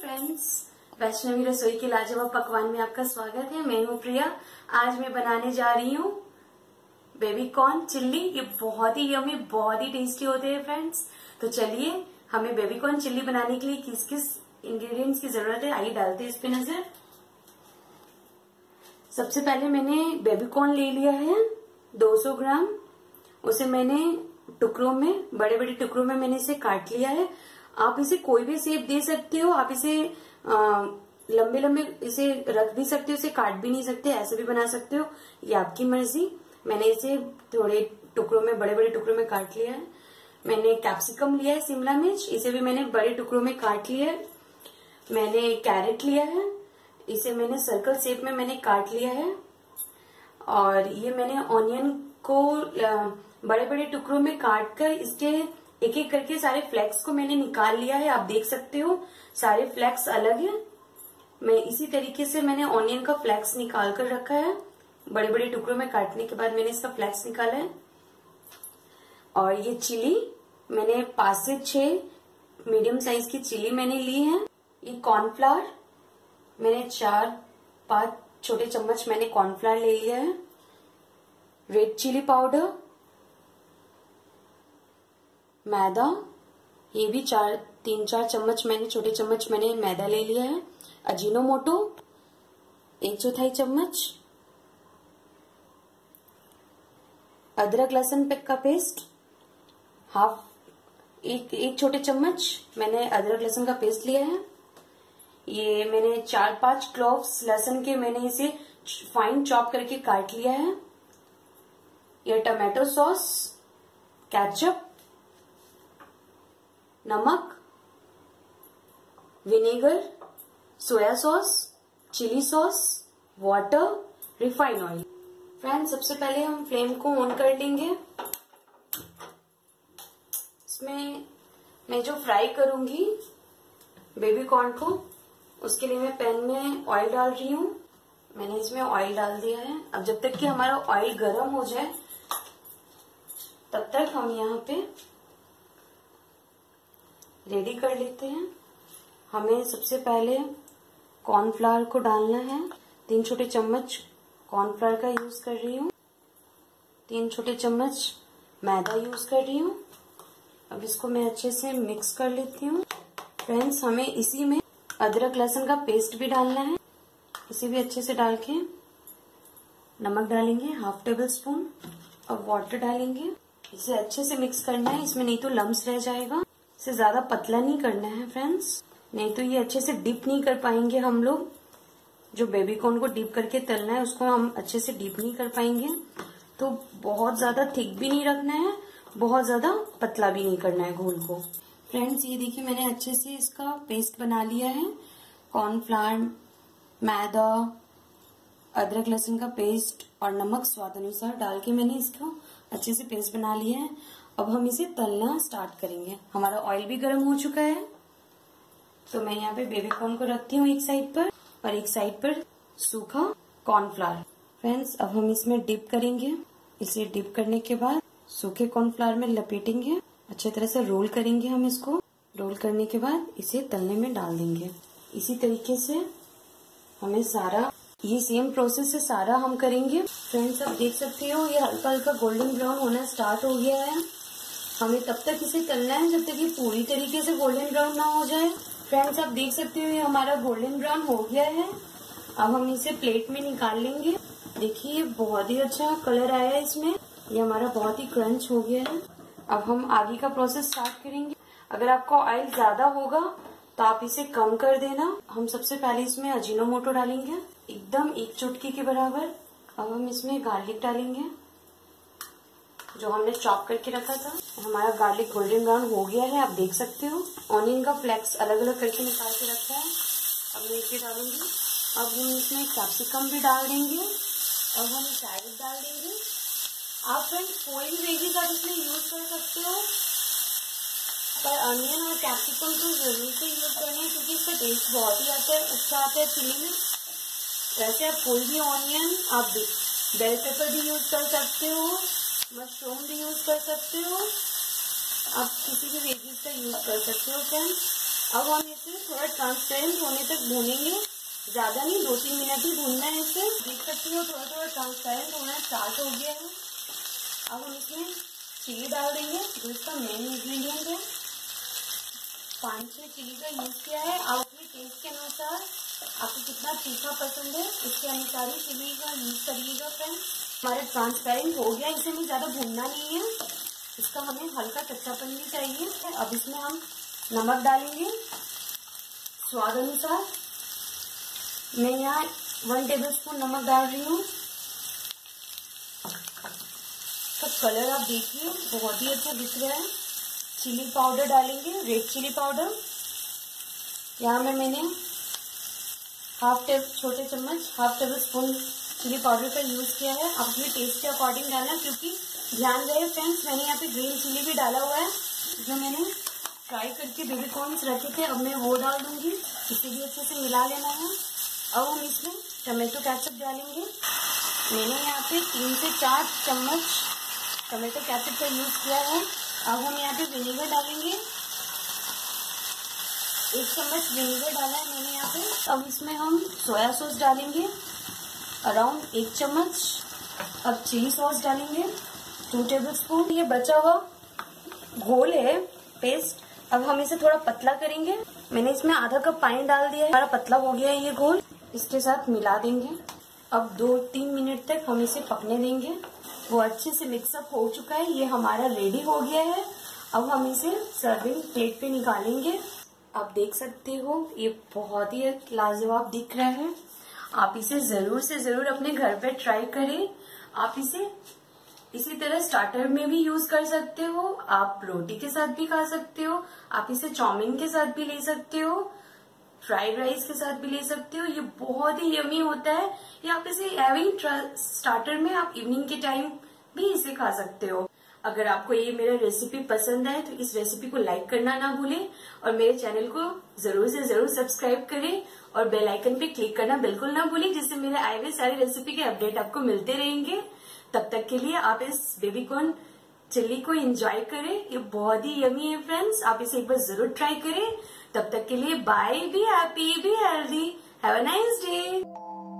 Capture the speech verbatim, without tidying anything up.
Friends, Vaishnavi रसोई के लाजवाब पकवान में आपका स्वागत है। मैं हूँ प्रिया। आज मैं बनाने जा रही हूँ बेबी कॉर्न चिल्ली। ये बहुत ही यम्मी, बहुत ही टेस्टी होते हैं फ्रेंड्स। तो चलिए, हमें बेबी कॉर्न चिल्ली बनाने के लिए किस किस इंग्रेडिएंट्स की जरूरत है, आइए डालते हैं इस पे नजर। सबसे पहले मैंने बेबी कॉर्न ले लिया है दो सौ ग्राम। उसे मैंने टुकड़ों में, बड़े बड़े टुकड़ों में मैंने इसे काट लिया है। आप इसे कोई भी शेप दे सकते हो। आप इसे आ, लंबे लंबे इसे रख भी सकते हो, इसे काट भी नहीं सकते, ऐसे भी बना सकते हो, ये आपकी मर्जी। मैंने इसे थोड़े टुकड़ों में, बड़े बड़े टुकड़ों में काट लिया है। मैंने कैप्सिकम लिया है, शिमला मिर्च, इसे भी मैंने बड़े टुकड़ों में काट लिया है। मैंने कैरेट लिया है, इसे मैंने सर्कल शेप में मैंने काट लिया है। और ये मैंने ऑनियन को बड़े बड़े टुकड़ों में काट कर इसके एक एक करके सारे फ्लेक्स को मैंने निकाल लिया है। आप देख सकते हो सारे फ्लेक्स अलग है। मैं इसी तरीके से मैंने ऑनियन का फ्लेक्स निकाल कर रखा है। बड़े बड़े टुकड़ों में काटने के बाद मैंने इसका फ्लेक्स निकाला है। और ये चिली मैंने पांच से छह मीडियम साइज की चिली मैंने ली है। ये कॉर्नफ्लावर मैंने चार पांच छोटे चम्मच मैंने कॉर्नफ्लावर ले लिया है। रेड चिली पाउडर, मैदा, ये भी चार तीन चार चम्मच मैंने, छोटे चम्मच मैंने मैदा ले लिया है। अजीनोमोटो एक चौथाई चम्मच, अदरक लहसुन का पेस्ट हाफ एक एक छोटे चम्मच मैंने अदरक लहसुन का पेस्ट लिया है। ये मैंने चार पांच क्लोव्स लहसुन के मैंने इसे फाइन चॉप करके काट लिया है। ये टमाटो सॉस, केचप, नमक, vinegar, soya sauce, chilli sauce, water, refine oil. Friends, सबसे पहले हम फ्लेम को ऑन कर लेंगे। इसमें मैं जो फ्राई करूंगी बेबी कॉर्न को, उसके लिए मैं पैन में ऑयल डाल रही हूँ। मैंने इसमें ऑयल डाल दिया है। अब जब तक कि हमारा ऑयल गर्म हो जाए तब तक हम यहाँ पे रेडी कर लेते हैं। हमें सबसे पहले कॉर्नफ्लावर को डालना है। तीन छोटे चम्मच कॉर्नफ्लावर का यूज कर रही हूँ। तीन छोटे चम्मच मैदा यूज कर रही हूँ। अब इसको मैं अच्छे से मिक्स कर लेती हूँ। फ्रेंड्स, हमें इसी में अदरक लहसुन का पेस्ट भी डालना है। इसे भी अच्छे से डाल के नमक डालेंगे हाफ टेबल स्पून और वाटर डालेंगे। इसे अच्छे से मिक्स करना है, इसमें नहीं तो लम्स रह जाएगा। इसे ज्यादा पतला नहीं करना है फ्रेंड्स, नहीं तो ये अच्छे से डिप नहीं कर पाएंगे हम लोग। जो बेबी कॉर्न को डिप करके तलना है उसको हम अच्छे से डिप नहीं कर पाएंगे। तो बहुत ज्यादा थिक भी नहीं रखना है, बहुत ज्यादा पतला भी नहीं करना है घोल को। फ्रेंड्स, ये देखिए मैंने अच्छे से इसका पेस्ट बना लिया है। कॉर्नफ्लावर, मैदा, अदरक लहसुन का पेस्ट और नमक स्वाद अनुसार डाल के मैंने इसको अच्छे से पेस्ट बना लिया है। अब हम इसे तलना स्टार्ट करेंगे। हमारा ऑयल भी गर्म हो चुका है, तो मैं यहाँ पे बेबी कॉर्न को रखती हूँ एक साइड पर और एक साइड पर सूखा कॉर्नफ्लावर। फ्रेंड्स, अब हम इसमें डिप करेंगे। इसे डिप करने के बाद सूखे कॉर्नफ्लावर में लपेटेंगे, अच्छे तरह से रोल करेंगे। हम इसको रोल करने के बाद इसे तलने में डाल देंगे। इसी तरीके से हमें सारा, ये सेम प्रोसेस से सारा हम करेंगे। फ्रेंड्स, आप देख सकते हो ये हल्का हल्का गोल्डन ब्राउन होना स्टार्ट हो गया है। हमें तब तक इसे तलना है जब तक ये पूरी तरीके से गोल्डन ब्राउन ना हो जाए। फ्रेंड्स, आप देख सकते हो ये हमारा गोल्डन ब्राउन हो गया है। अब हम इसे प्लेट में निकाल लेंगे। देखिए ये बहुत ही अच्छा कलर आया है इसमें, ये हमारा बहुत ही क्रंच हो गया है। अब हम आगे का प्रोसेस स्टार्ट करेंगे। अगर आपका ऑयल ज्यादा होगा तो आप इसे कम कर देना। हम सबसे पहले इसमें अजीनोमोटो डालेंगे, एकदम एक चुटकी के बराबर। अब हम इसमें गार्लिक डालेंगे जो हमने चॉप करके रखा था। हमारा गार्लिक गोल्डन ब्राउन हो गया है, आप देख सकते हो। ऑनियन का फ्लेक्स अलग अलग करके निकाल के रखा है, अब मैं इसे डालूंगी। अब हम इसमें कैप्सिकम भी डाल देंगे और हम कैरेट डाल देंगे। आप फ्रेंड्स कोई भी वेजीज आप इसमें यूज कर सकते हो, पर अनियन और कैप्सिकम तो जरूर से यूज करना है क्योंकि इसका टेस्ट बहुत ही आता है, अच्छा आता है चिली में। वैसे आप कोई भी ऑनियन, आप बेल पेपर भी यूज कर सकते हो, मशरूम भी यूज कर सकते हो, आप किसी भी वेजीज का यूज कर सकते हो फ्रेंड्स। अब हम इसे थोड़ा ट्रांसपेरेंट होने तक भूनेंगे, ज्यादा नहीं, दो तीन मिनट ही भूनना है इसे। देख सकते हो थोड़ा थोड़ा ट्रांसपेरेंट होना स्टार्ट हो गया है। अब हम इसमें चिली डाल देंगे जो इसका मेन इंग्रेडिएंट है। पाँच छह चिली का यूज किया है। आप अपने टेस्ट के अनुसार, आपको कितना तीखा पसंद है उसके अनुसार ही चिली का यूज करिएगा फ्रेंड्स। हमारे ट्रांसपेरेंट हो गया, इसे हमें ज्यादा भूनना नहीं है, इसका हमें हल्का कच्चापन भी चाहिए। अब इसमें हम नमक डालेंगे स्वाद अनुसार। मैं यहाँ वन टेबल स्पून नमक डाल रही हूँ। तो कलर आप देखिए बहुत ही अच्छा दिख रहा है। चिली पाउडर डालेंगे, रेड चिली पाउडर। यहाँ में मैंने हाफ टेबल छोटे चम्मच half tablespoon chilli powder का यूज किया है। आप अपने टेस्ट के अकॉर्डिंग डालना, क्योंकि ध्यान रहे फ्रेंड्स मैंने यहाँ पे ग्रीन चिली भी डाला हुआ है जो मैंने फ्राई करके बेबी कॉर्न्स रखे थे। अब मैं वो डाल दूंगी, इसे भी अच्छे से मिला लेना है। अब हम इसमें टमाटो केचप डालेंगे। मैंने यहाँ पे तीन से चार चम्मच टमाटो केचप का यूज किया है। अब हम यहाँ पे विनेगर डालेंगे, एक चम्मच विनेगर डाला है मैंने यहाँ पे। अब इसमें हम सोया सॉस डालेंगे अराउंड एक चम्मच। अब चिली सॉस डालेंगे टू टेबल स्पून। ये बचा हुआ घोल है पेस्ट, अब हम इसे थोड़ा पतला करेंगे। मैंने इसमें आधा कप पानी डाल दिया है, हमारा पतला हो गया है ये घोल। इसके साथ मिला देंगे। अब दो तीन मिनट तक हम इसे पकने देंगे। वो अच्छे से मिक्सअप हो चुका है, ये हमारा रेडी हो गया है। अब हम इसे सर्विंग प्लेट पे निकालेंगे। आप देख सकते हो ये बहुत ही लाजवाब दिख रहा है। आप इसे जरूर से जरूर अपने घर पे ट्राई करें। आप इसे इसी तरह स्टार्टर में भी यूज कर सकते हो, आप रोटी के साथ भी खा सकते हो, आप इसे चाउमीन के साथ भी ले सकते हो, फ्राइड राइस के साथ भी ले सकते हो। ये बहुत ही यमी होता है। या आप इसे हैविंग स्टार्टर में आप इवनिंग के टाइम भी इसे खा सकते हो। अगर आपको ये मेरा रेसिपी पसंद आए तो इस रेसिपी को लाइक करना ना भूलें और मेरे चैनल को जरूर से जरूर सब्सक्राइब करें और बेल आइकन पे क्लिक करना बिल्कुल ना भूलें, जिससे मेरे आए हुए सारे रेसिपी के अपडेट आपको मिलते रहेंगे। तब तक के लिए आप इस बेबी कॉर्न चिल्ली को एंजॉय करें, ये बहुत ही यमी है फ्रेंड्स। आप इसे एक बार जरूर ट्राई करें। तब तक के लिए bye, be happy, be healthy, have a nice day.